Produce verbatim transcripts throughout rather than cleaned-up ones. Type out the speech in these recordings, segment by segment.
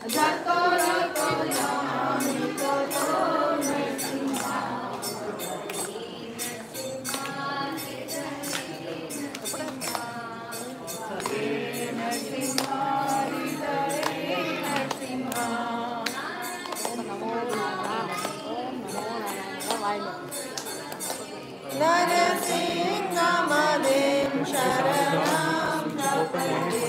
नरसिंहमदिं शरणं प्रपद्ये।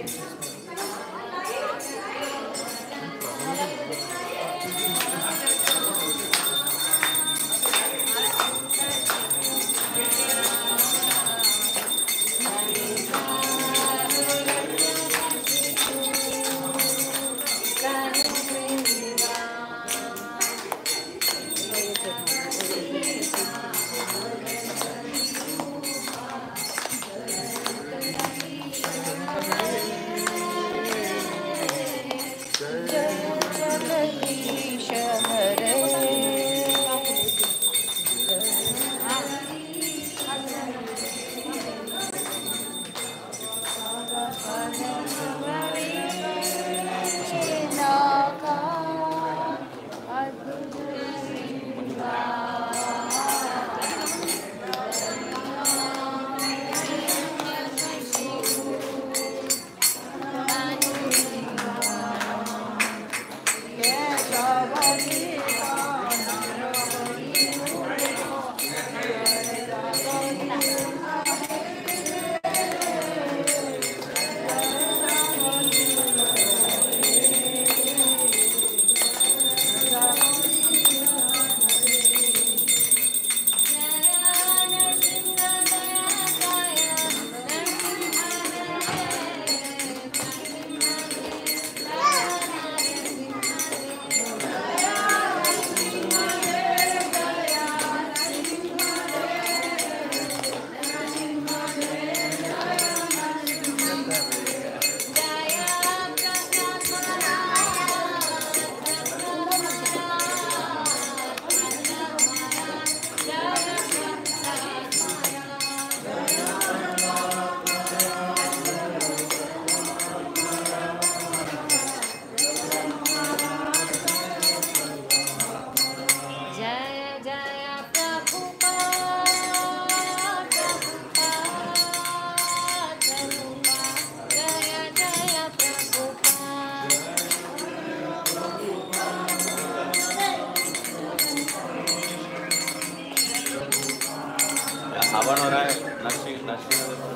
हवन हो रहा है नशी नशी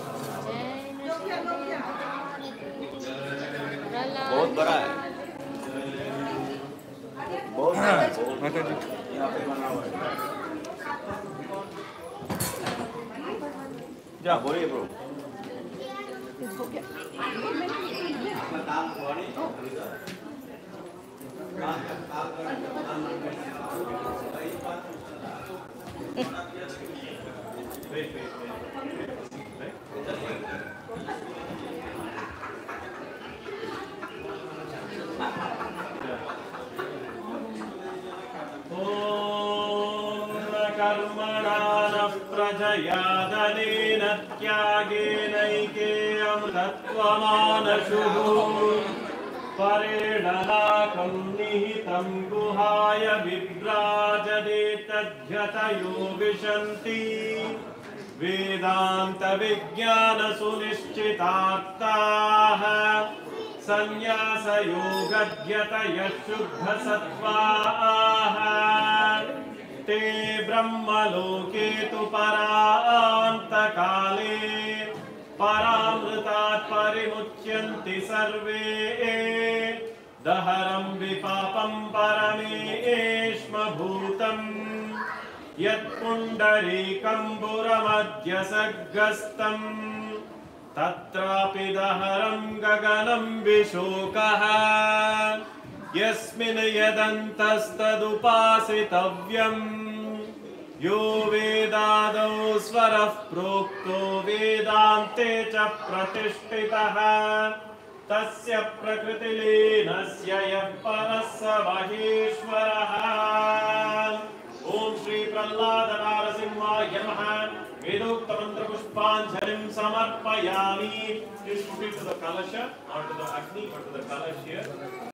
बहुत बड़ा है, बहुत बड़ा है, बहुत यहाँ पे बना हुआ है। जा बोलिए ब्रो। कर्मणा नः प्रजयादनेन त्यागेनैके अमृतत्वमानशुः परेण नाकं निहितं गुहाय विभ्राजते तद्यतयो विशन्ति वेदान्त विज्ञान सुनिश्चितार्थाः संन्यासयोगद्यतयः शुद्धसत्त्वाः ते ब्रह्मलोके तु परान्तकाले परामृतात् परिमुच्यन्ति सर्वे दहरं विपापं परमेष्मभूतम् यत्पुण्डरीकम्बुरमद्य सर्गस्थम् तत्रापि दहरं गगनं विशोकः यस्मिन् यदन्तस्तदुपासितव्यम् यो वेदादौ स्वरः प्रोक्तो वेदान्ते च प्रतिष्ठितः तस्य प्रकृतिलीनस्य यः परः स महेश्वरः। ओम श्री प्रह्लाद नारसिंहाय नमः। वेदोक्त मंत्र पुष्पांजलिं समर्पयामि। Please put it to the कलश or to the Agni or to the कलश here.